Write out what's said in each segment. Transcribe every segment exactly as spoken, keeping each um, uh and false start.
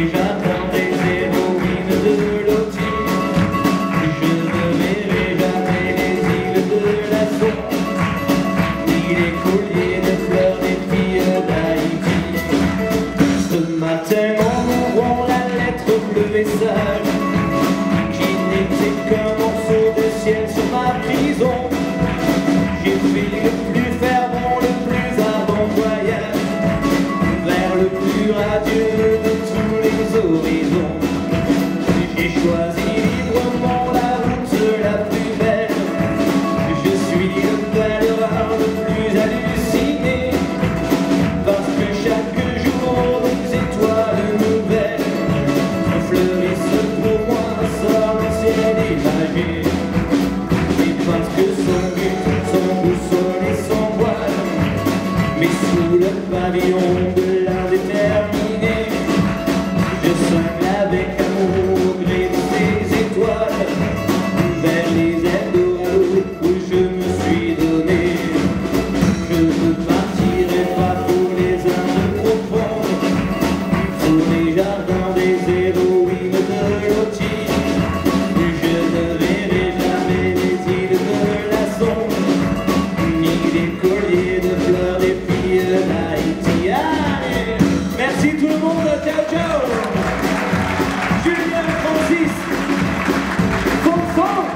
les jardins des héroïnes de Loti. Je ne verrai jamais les îles de la Saône, ni les colliers de fleurs des filles d'Haïti. Ce matin en ouvrant la lettre bleue message, qui n'était qu'un morceau de ciel sur ma prison, j'ai fait le plus fervent, le plus ardent voyage vers le plus radieux de tous les horizons. J'ai choisi librement la route la plus belle. Je suis le pèlerin le plus halluciné, parce que chaque jour des étoiles nouvelles fleurissent pour moi sur le ciel imagé. Et parce que son but, son boussole et son voile, mais sous le pavillon de l'indéterminé, je sonne avec amour au gré de ces étoiles, vers les Eldorado où je me suis donné. Je ne partirai pas pour les Indes profondes, pour les jardins des héroïnes de Loti. Je ne verrai jamais les îles de la Saône, ni les colliers de fleurs des filles d'Haïti. Allez, merci tout le monde, ciao ciao. Julien, Francis, Fonfon.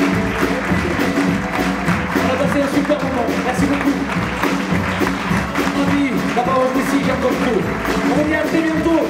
On a passé un super moment, merci beaucoup. Ravi d'avoir aussi Jacob Pro. On va dire à très bientôt.